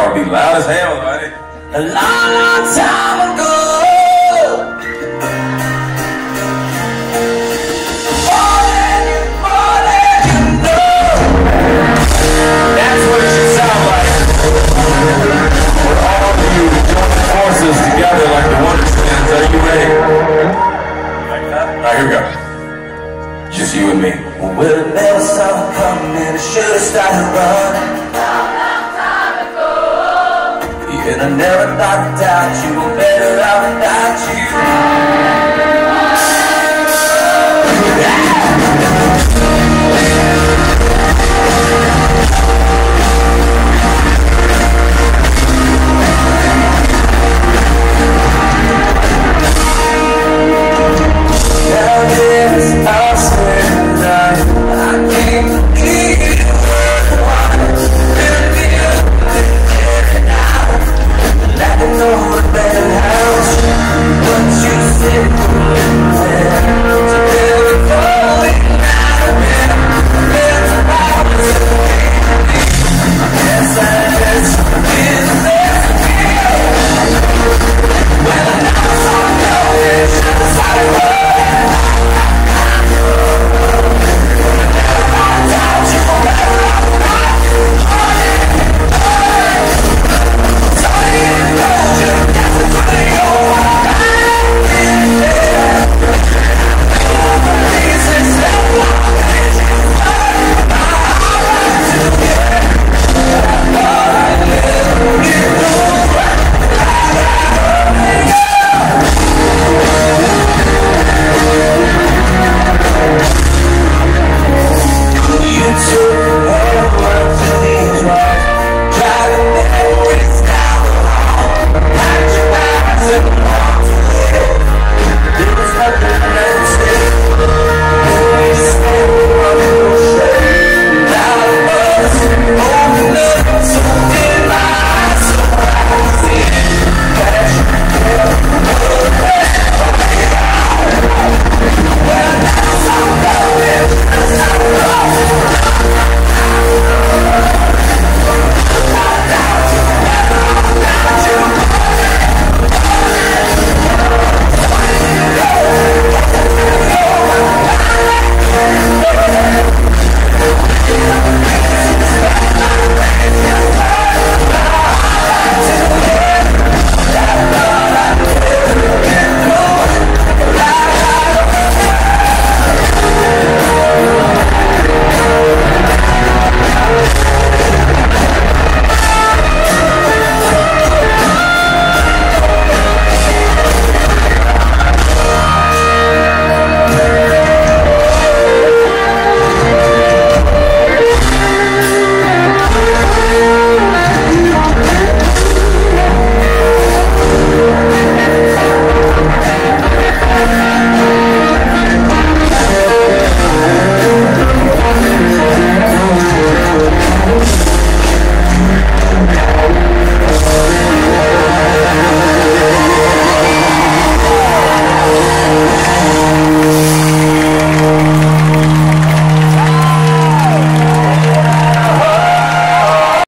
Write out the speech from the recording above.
car be loud as hell, buddy. A long, long time ago. More than you know. That's what it should sound like. When all of you join forces together like the Wonder Twins. Are you ready? Like that? Alright, here we go. Just you and me. Well, it never saw it coming, and it should have started running. And I never thought without you, we're better off without you.